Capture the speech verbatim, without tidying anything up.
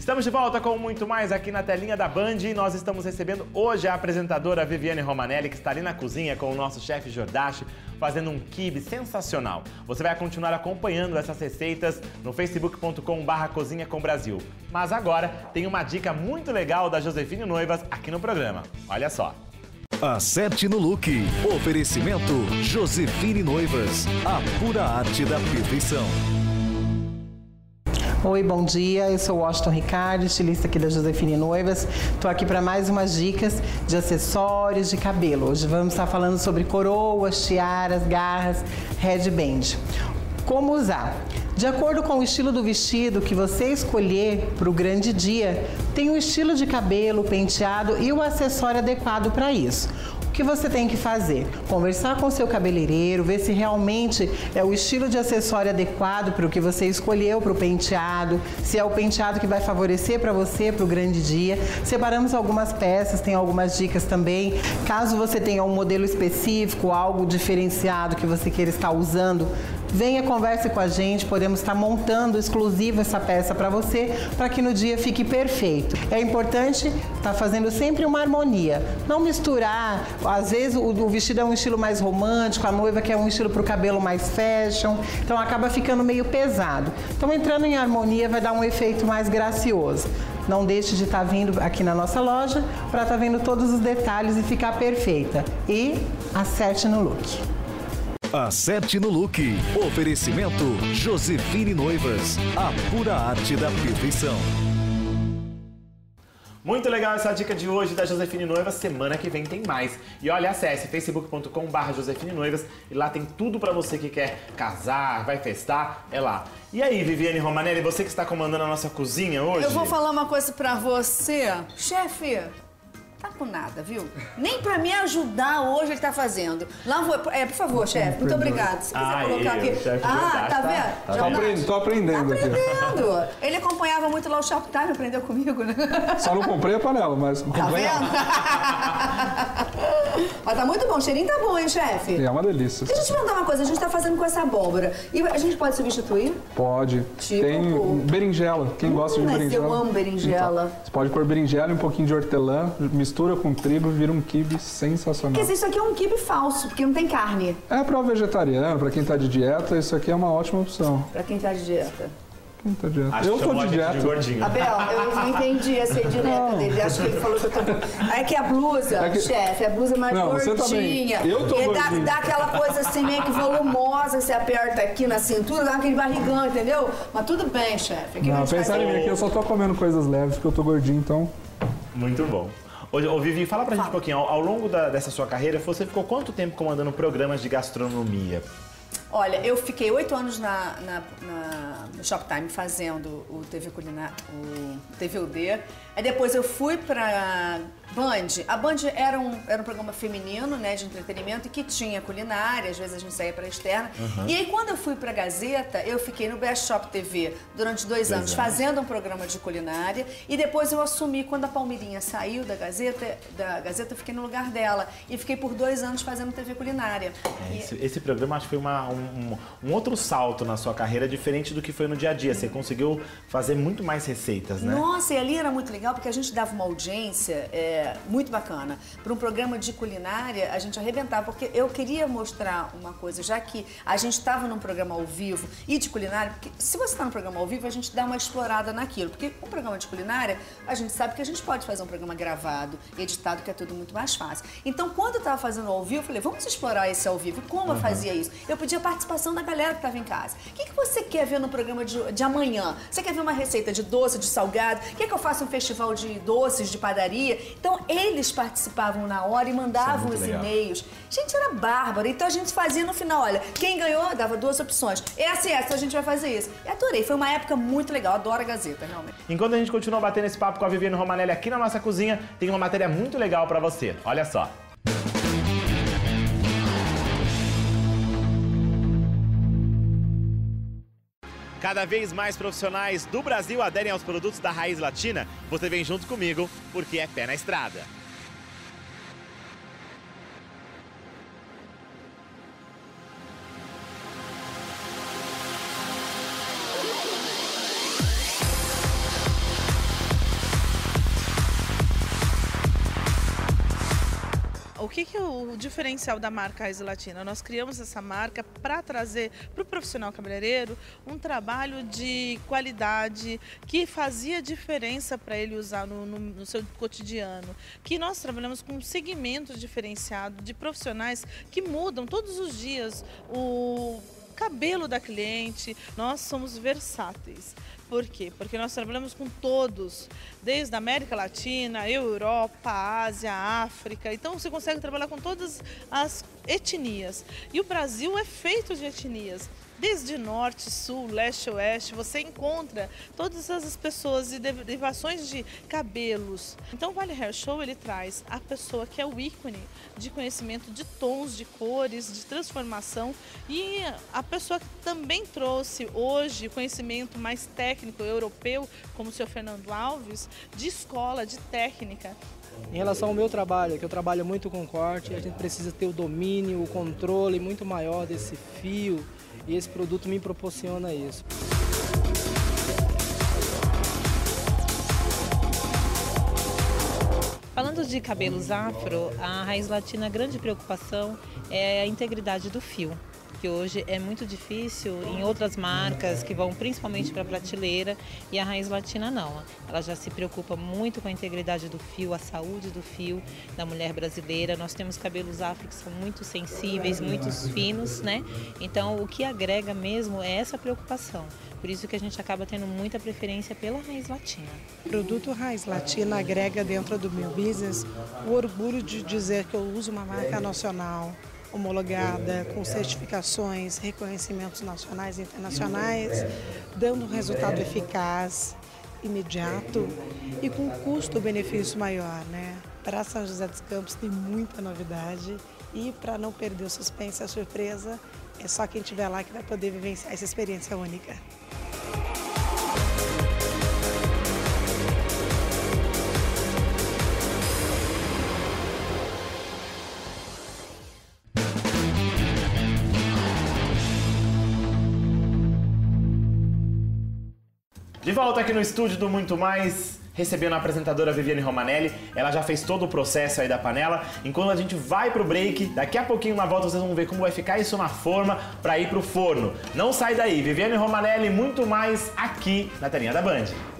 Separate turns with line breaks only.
Estamos de volta com muito mais aqui na telinha da Band e nós estamos recebendo hoje a apresentadora Viviane Romanelli, que está ali na cozinha com o nosso chefe Jordache, fazendo um quibe sensacional. Você vai continuar acompanhando essas receitas no facebook ponto com barra cozinha com Brasil. Mas agora tem uma dica muito legal da Josefine Noivas aqui no programa. Olha só.
Acerte no look. Oferecimento Josefine Noivas, a pura arte da perfeição.
Oi, bom dia. Eu sou Washington Ricardo, estilista aqui da Josefine Noivas. Estou aqui para mais umas dicas de acessórios de cabelo. Hoje vamos estar falando sobre coroas, tiaras, garras, headband. Como usar? De acordo com o estilo do vestido que você escolher para o grande dia, tem um estilo de cabelo, penteado e o acessório adequado para isso. O que você tem que fazer? Conversar com o seu cabeleireiro, ver se realmente é o estilo de acessório adequado para o que você escolheu para o penteado, se é o penteado que vai favorecer para você para o grande dia. Separamos algumas peças, tem algumas dicas também. Caso você tenha um modelo específico, algo diferenciado que você queira estar usando, venha, converse com a gente, podemos estar montando exclusivo essa peça para você, para que no dia fique perfeito. É importante estar fazendo sempre uma harmonia, não misturar. Às vezes o, o vestido é um estilo mais romântico, a noiva quer um estilo para o cabelo mais fashion, então acaba ficando meio pesado. Então, entrando em harmonia vai dar um efeito mais gracioso. Não deixe de estar vindo aqui na nossa loja para estar vendo todos os detalhes e ficar perfeita. E acerte no look.
Acerte no look. Oferecimento Josefine Noivas, a pura arte da perfeição.
Muito legal essa dica de hoje da Josefine Noivas. Semana que vem tem mais. E olha, acesse facebook ponto com barra Josefine Noivas e lá tem tudo pra você que quer casar, vai festar, é lá. E aí, Viviane Romanelli, você que está comandando a nossa cozinha hoje?
Eu vou falar uma coisa pra você. Chefe, tá com nada, viu? Nem pra me ajudar hoje ele tá fazendo. Lá vou... É, por favor, chefe, muito obrigado. Se quiser
ah,
colocar
eu,
aqui.
Chefe,
ah,
verdade,
tá vendo?
Tá,
tá aprendendo, tô aprendendo.
Tá
aqui.
aprendendo. Ele acompanhava muito lá o Shoptime, aprendeu comigo, né?
Só não comprei a panela, mas
Tá
comprei
vendo? Mas tá muito bom, o cheirinho tá bom, hein, chefe?
É uma delícia.
Deixa eu te perguntar uma coisa, a gente tá fazendo com essa abóbora. E a gente pode substituir?
Pode.
Tipo?
Tem berinjela. Quem
Hum,
gosta de
mas
berinjela?
eu amo berinjela.
Então, você pode pôr berinjela e um pouquinho de hortelã, mistura com trigo, vira um quibe sensacional.
Quer dizer, isso aqui é um quibe falso, porque não tem carne.
É para o vegetariano, para quem tá de dieta, isso aqui é uma ótima opção.
Pra quem tá de dieta.
Quem tá de dieta?
Acho
eu
que
tô
chamou
de
a gente
dieta.
de gordinho.
Abel, eu não entendi essa indireta dele. Acho que ele falou que eu tô... É que a blusa,
É que...
chefe, a blusa é mais
não,
gordinha.
Você também. Eu tô
e dá,
gordinho.
dá aquela coisa assim meio que volumosa, você aperta aqui na cintura, dá aquele barrigão, entendeu? Mas tudo bem, chefe.
Não, pensa em mim aqui, eu só tô comendo coisas leves porque eu tô gordinho, então...
Muito bom. Ô, ô Vivi, fala pra gente um pouquinho, ao, ao longo da, dessa sua carreira, você ficou quanto tempo comandando programas de gastronomia?
Olha, eu fiquei oito anos na, na, na, no Shoptime fazendo o T V Culinária, o T V U D. Aí depois eu fui pra Band. A Band era um, era um programa feminino, né, de entretenimento, e que tinha culinária, às vezes a gente saía pra externa. Uhum. E aí quando eu fui pra Gazeta, eu fiquei no Best Shop T V durante dois, dois anos, anos fazendo um programa de culinária. E depois eu assumi, quando a Palmeirinha saiu da Gazeta, da Gazeta eu fiquei no lugar dela. E fiquei por dois anos fazendo T V Culinária.
É,
e...
esse, esse programa acho que foi uma, um, um outro salto na sua carreira, diferente do que foi no dia a dia. Você conseguiu fazer muito mais receitas, né?
Nossa, e ali era muito legal, porque a gente dava uma audiência é, muito bacana. Para um programa de culinária, a gente arrebentava, porque eu queria mostrar uma coisa, já que a gente estava num programa ao vivo e de culinária, porque se você está num programa ao vivo, a gente dá uma explorada naquilo, porque um programa de culinária, a gente sabe que a gente pode fazer um programa gravado, editado, que é tudo muito mais fácil. Então, quando eu estava fazendo ao vivo, eu falei, vamos explorar esse ao vivo. E como uhum. eu fazia isso? Eu pedia a participação da galera que estava em casa. O que, que você quer ver no programa de, de amanhã? Você quer ver uma receita de doce, de salgado? Quer que eu faça um festival de doces, de padaria? Então, eles participavam na hora e mandavam os e-mails. Gente, era bárbaro. Então, a gente fazia no final, olha, quem ganhou dava duas opções. Essa e essa, a gente vai fazer isso. E adorei. Foi uma época muito legal. Adoro a Gazeta, realmente.
Enquanto a gente continua batendo esse papo com a Viviane Romanelli aqui na nossa cozinha, tem uma matéria muito legal pra você. Olha só. Cada vez mais profissionais do Brasil aderem aos produtos da Raiz Latina. Você vem junto comigo, porque é pé na estrada.
o que, que é o diferencial da marca Raiz Latina? Nós criamos essa marca para trazer para o profissional cabeleireiro um trabalho de qualidade que fazia diferença para ele usar no, no, no seu cotidiano. Que nós trabalhamos com um segmento diferenciado de profissionais que mudam todos os dias o cabelo da cliente. Nós somos versáteis. Por quê? Porque nós trabalhamos com todos, desde a América Latina, Europa, Ásia, África. Então você consegue trabalhar com todas as etnias. E o Brasil é feito de etnias. Desde norte, sul, leste, oeste, você encontra todas as pessoas e derivações de cabelos. Então o Vale Hair Show ele traz a pessoa que é o ícone de conhecimento de tons, de cores, de transformação, e a pessoa que também trouxe hoje conhecimento mais técnico europeu, como o senhor Fernando Alves, de escola, de técnica.
Em relação ao meu trabalho, que eu trabalho muito com corte, a gente precisa ter o domínio, o controle muito maior desse fio, e esse produto me proporciona isso.
Falando de cabelos afro, a Raiz Latina, a grande preocupação é a integridade do fio, que hoje é muito difícil em outras marcas que vão principalmente para a prateleira, e a Raiz Latina não. Ela já se preocupa muito com a integridade do fio, a saúde do fio da mulher brasileira. Nós temos cabelos afro que são muito sensíveis, muito finos, né? Então o que agrega mesmo é essa preocupação. Por isso que a gente acaba tendo muita preferência pela Raiz Latina.
O produto Raiz Latina agrega dentro do meu business o orgulho de dizer que eu uso uma marca nacional, homologada, com certificações, reconhecimentos nacionais e internacionais, dando um resultado eficaz, imediato e com custo-benefício maior, né? Para São José dos Campos tem muita novidade, e para não perder o suspense e a surpresa, é só quem estiver lá que vai poder vivenciar essa experiência única.
De volta aqui no estúdio do Muito Mais, recebendo a apresentadora Viviane Romanelli. Ela já fez todo o processo aí da panela. Enquanto a gente vai pro break, daqui a pouquinho na volta vocês vão ver como vai ficar isso na forma para ir pro forno. Não sai daí, Viviane Romanelli, Muito Mais aqui na telinha da Band.